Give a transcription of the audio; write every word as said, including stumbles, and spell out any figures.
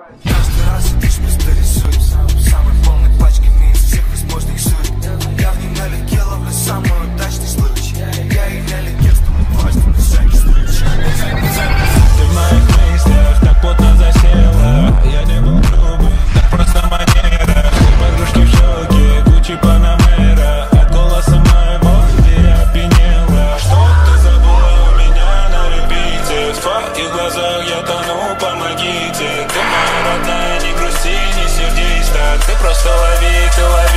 Каждый раз сидишь, просто рисуешь самой полной пачками из всех возможных сурь. Я в ней налегке ловлю самый удачный случай. Я и налегке, что мы важны на всякий случай. Ты в моих мыслях так плотно засела. Я не был грубый, так просто манера. Все подружки в шоке, Гуччи Панамера. От голоса моего ты опьянела. Что ты забыла у меня на репите? В твоих глазах я тону, помогите. Ты моя родная, не грусти, не сердись так. Ты просто лови, ты лови.